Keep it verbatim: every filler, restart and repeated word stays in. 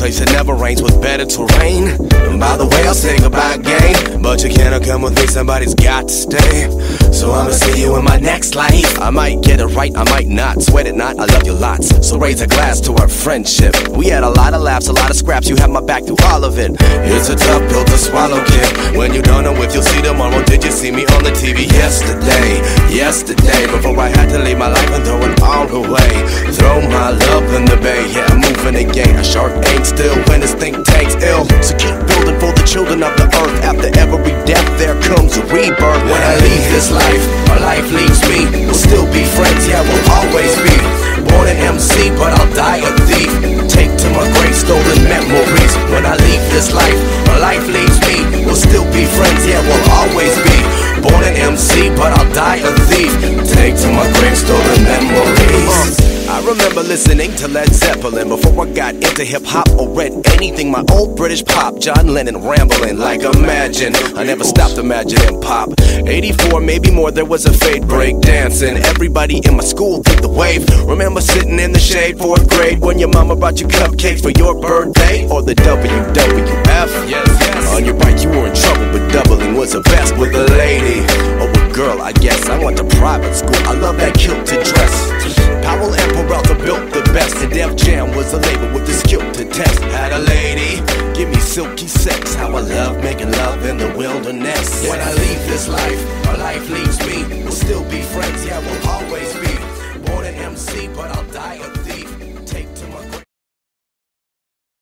place that never rains with better terrain. And by the way, I'll say goodbye again, but you cannot come with me, somebody's got to stay. So I'ma see you in my next life. I might get it right, I might not. Sweat it not, I love you lots. So raise a glass to our friendship. We had a lot of laughs, a lot of scraps. You have my back through all of it. It's a tough pill to swallow, kid. When you don't know if you'll see tomorrow. Did you see me on the T V yesterday? Yesterday, before I had to leave my life and throw it all away. Throw my love in the bay, yeah, I'm moving again. A shark ain't still when this think tank's ill. So keep building for the children of the earth. After every death there comes a rebirth. When I leave this life, or life leaves me, we'll still be friends, yeah, we'll always be. Born an M C, but I'll die a thief. Take to my grave stolen memories. When I leave this life, or life leaves me, we'll still be friends, yeah, we'll always be. Born an M C, but I'll die a thief. Take to my grave stolen memories. I remember listening to Led Zeppelin before I got into hip-hop or read anything. My old British pop, John Lennon rambling like Imagine. I never stopped imagining pop. eighty-four, maybe more, there was a fade break dancing. Everybody in my school did the wave. Remember sitting in the shade, fourth grade, when your mama brought you cupcakes for your birthday? Or the W W F? Yes, yes. On your bike you were in trouble, but doubling was the best with a lady. Or a girl, I guess. I went to private school, I love that kilted dress. Powell and Peralta built the best, and Def Jam was a label with the skill to test. Had a lady give me silky sex, how I love making love in the wilderness. When I leave this life, or life leaves me, we'll still be friends, yeah, we'll always be. Born an M C, but I'll die a